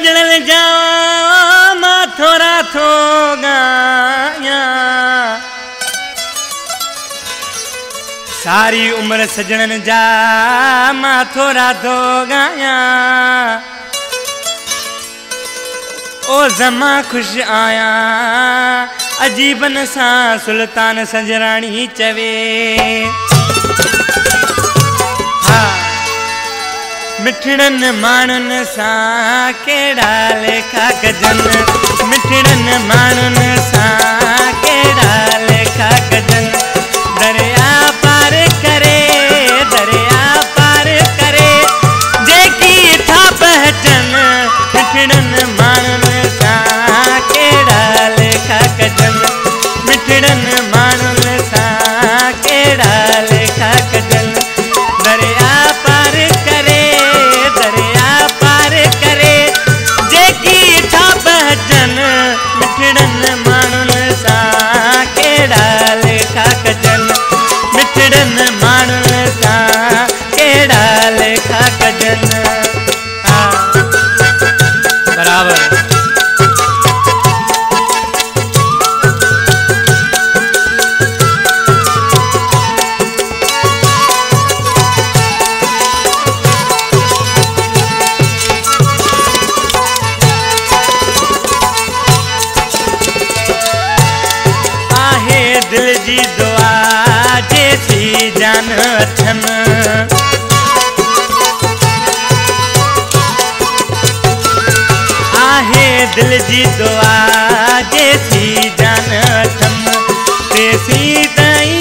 सजणन जा मां थोरा थो गाया सारी उम्र सजणन जा मां थोरा थो गाया ओ ज़मा खुश आया अजीबन सा सुल्तान सजरानी चवे मिठड़न मानुन सा केड़ा लेखा गजन मिठड़न मानुन सा केड़ा लेखा गजन दरिया पार करे जेकी था पहचन मिठड़न मानुन सा केड़ा लेखा गजन मिठड़न मानुन सा केड़ा लेखा गजन दरिया पार करे जेकी था पहचन मिठड़न मानुन सा केड़ा लेखा गजन मिठड़न मानुन सा केड़ा लेखा गजन बराबर दिल जी दुआ जैसी जान अथन आहे दिल जी दुआ जैसी जान अथन तेसी ताई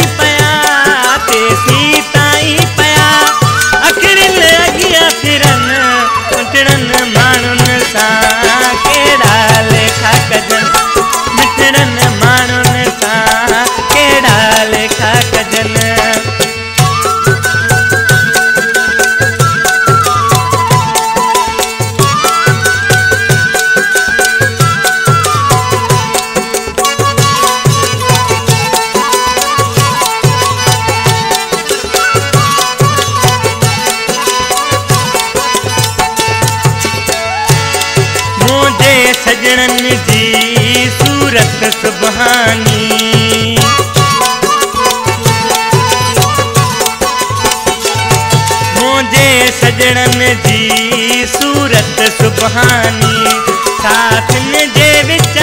पया अखड़िन अगिया फिरन मिठड़न मानुन सा केड़ा लेखा गजन मिठड़न मानुन सा केड़ा लेखा गजन मुझे सजणन जी सूरत सुबहानी मुझे सजणन जी सूरत सुबहानी साथन जे विच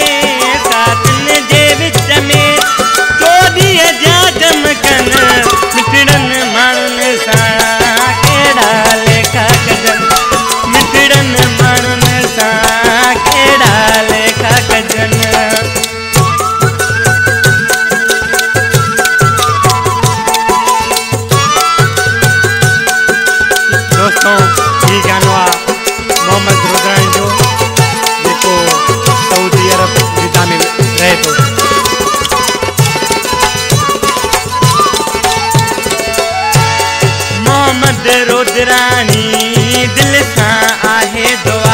में चोदीअ जा जमकन मिठड़न मानुन सा केड़ा लेखा गजन मिठड़न मानुन सा केड़ा लेखा गजन दोस्तों ये गानो मोहम्मद रुद्राणी जो जेको सऊदी अरब जिद्दा में रहे तो मोहम्मद रुद्राणी दिल सा आहे दुआ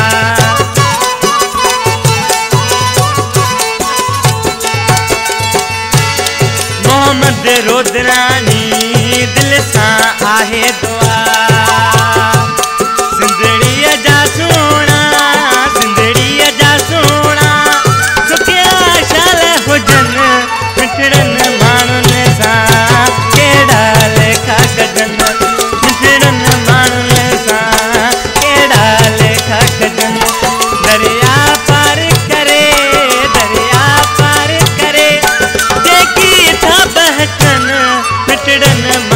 मोहम्मद रुद्राणी दिल सा आहे दुआ सिंधड़ीअ जा सोना सुखिया शाल हुजन मिठड़न मानुन सा केड़ा लेखा गजन मिठड़न मानुन सा केड़ा लेखा गजन दरिया पार करे जेकी था पहचन मिठड़न